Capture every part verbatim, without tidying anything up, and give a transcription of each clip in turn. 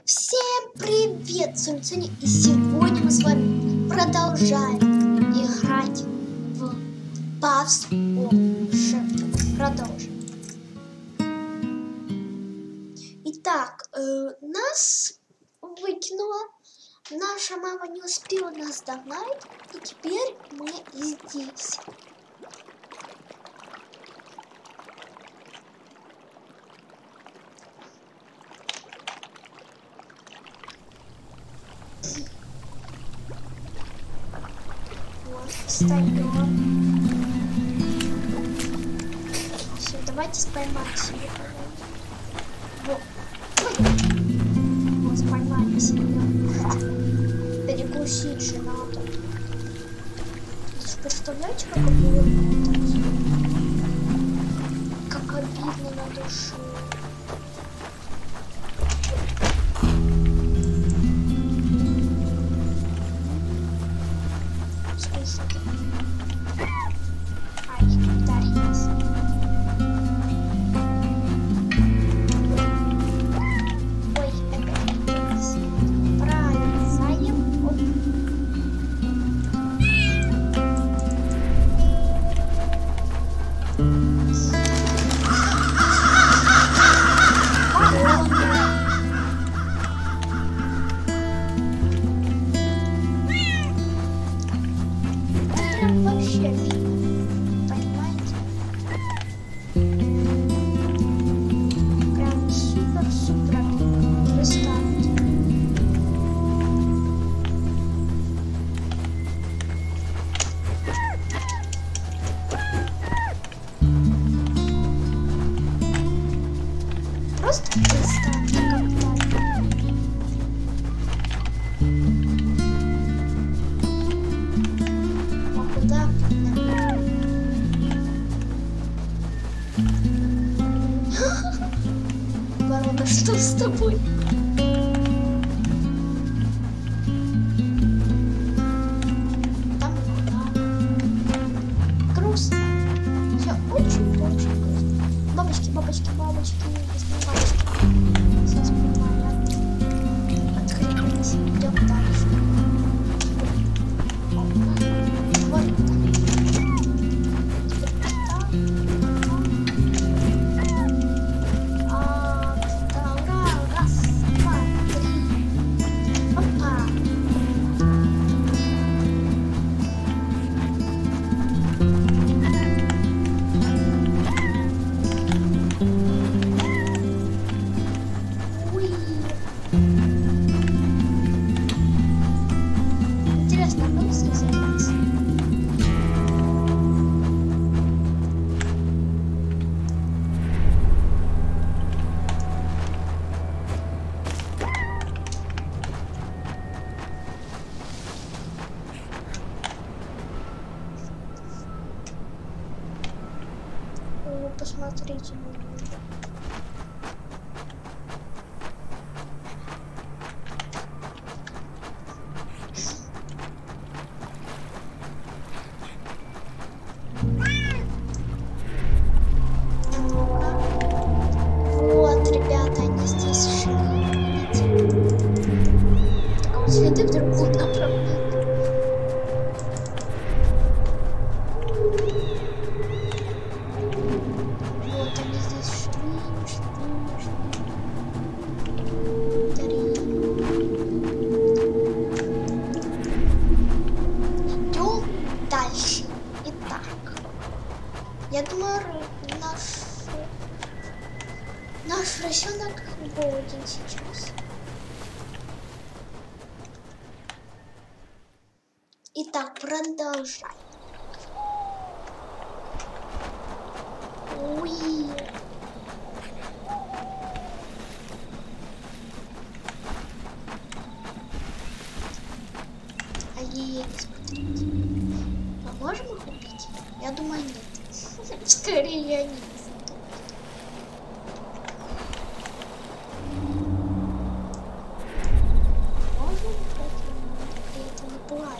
Всем привет, Сумцуни, и сегодня мы с вами продолжаем играть в Puzzle Chef. Продолжим. Итак, э, нас выкинула, наша мама не успела нас догнать, и теперь мы здесь. Встаем. Все, давайте поймаем себе. Вот. Вот, поймаем себе. Перекусить же надо. Представляете, как обидно? Как обидно на душу. Ворона, что с тобой? Там вода. Грустно. Все очень-очень грустно. Бабочки, бабочки, бабочки, бабочки. Сейчас понимаю. Открылись. Идем дальше. Вот так. Посмотрите на меня. Вот, ребята, они здесь шли. Так, а вот следы в другую направлении. Я думаю, наш, наш росенок голоден сейчас. Итак, продолжаем. Уи. А ей не смотреть. Мы можем их убить? Я думаю, нет. Скорее я не знаю. Можно при этом не плавать.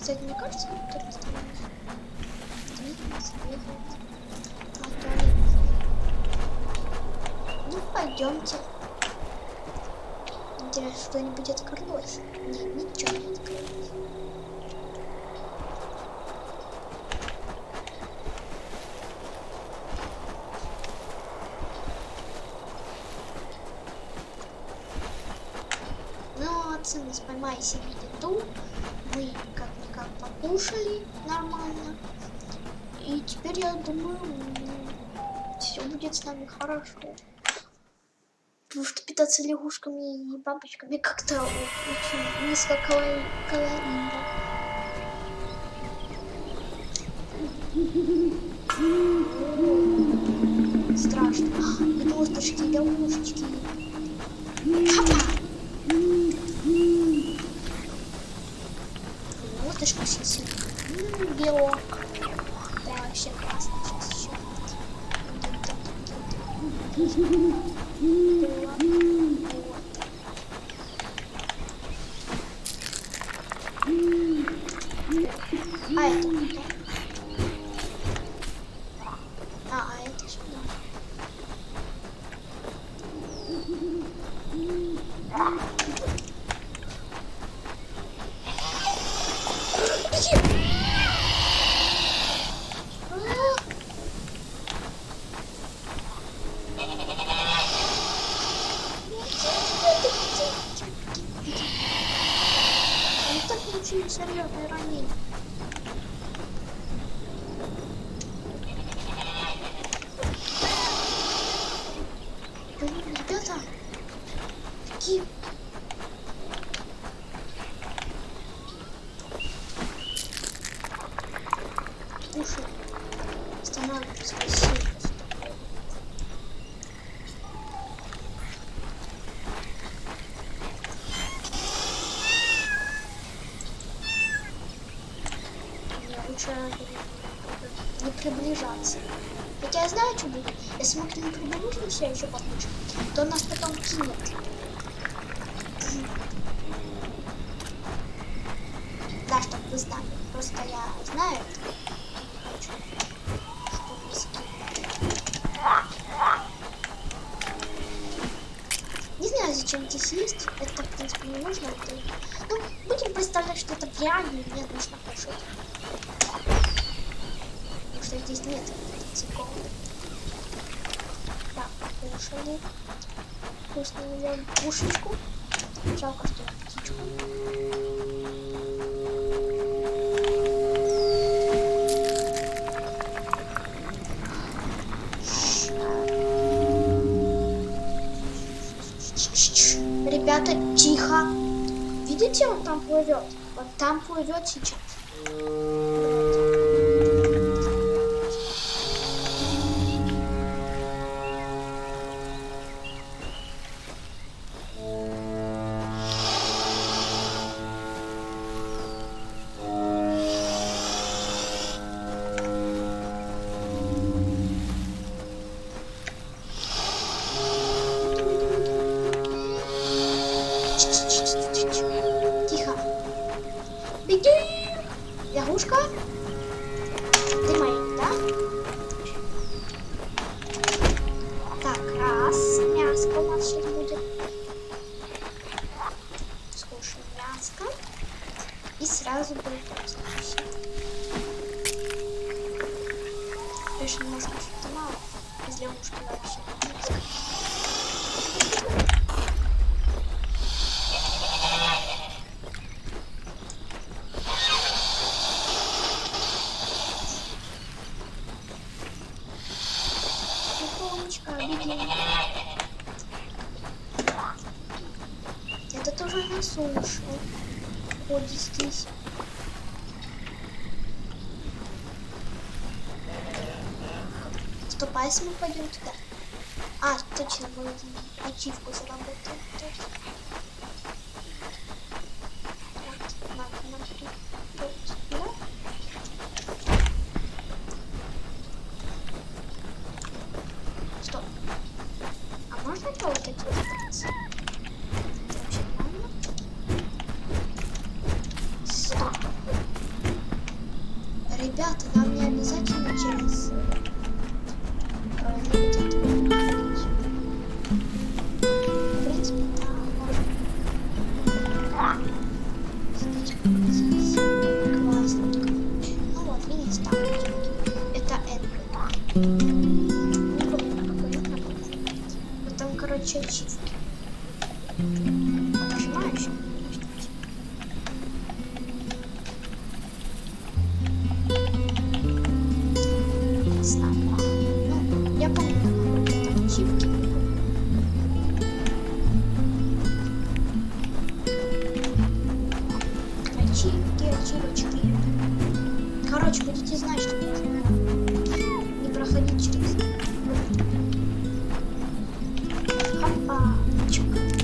Кстати, мне кажется, вот тут становится. Двигается, двигается. А туалет. Ну, пойдемте. Интересно, что-нибудь открылось? Нет, ничего не открылось. Ну, а ценность поймай себе еду. Мы как-никак покушали нормально. И теперь, я думаю, все будет с нами хорошо. Потому что питаться лягушками и бабочками как-то очень низкокалорийно. Страшно. Лягушечки, лягушечки. Хапа! Лягушечка сейчас. Белок. Да, вообще классно. Сейчас еще. А это куда? А, а это сюда. Очень серьезное ранение. Блин, ребята, какие... Слушай, останавливайся, спасибо. Лучше не приближаться. Хотя я знаю, что будет. Если мы к нему приблизимся еще поближе, то он нас потом кинет. Да, чтобы вы знали. Просто я знаю это. Не хочу, чтобы нас кинули. Не знаю, зачем здесь есть. Это, в принципе, не нужно. Это... Ну, будем представлять, что это в реале. Мне нужно кушать. Потому что здесь нет птицеков. Так, покушали. Вкусную лягушечку. Жалко, что птичку. Ребята, тихо. Видите, он там плывет? Вот там плывет сейчас. Тихо. Беги! Лягушка? Ты моя, да? Так, раз. Мяско у нас сейчас будет. Скушаем мяско. И сразу будет следующее. Конечно, мяско что-то мало. Без лягушки вообще мяско. Это тоже на суше ходит здесь. Стоп, а если мы пойдем туда? А, точно, мы ачивку заработаем. Вот, надо нам тут. Стоп. А можно это вот эти убрать? Это вообще нормально? Стоп. ачивки, ачивочки. Короче, будете знать, что не проходить через... Хопа. Чик.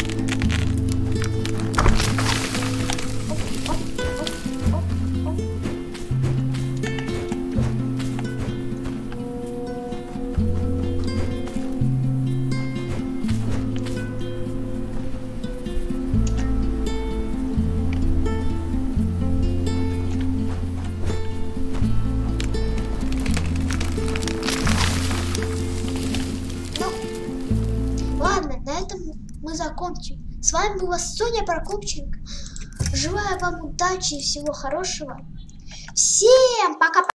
Оп, оп, оп, оп, оп. Ладно, на этом мы закончим. С вами была Соня Прокопченко. Желаю вам удачи и всего хорошего. Всем пока!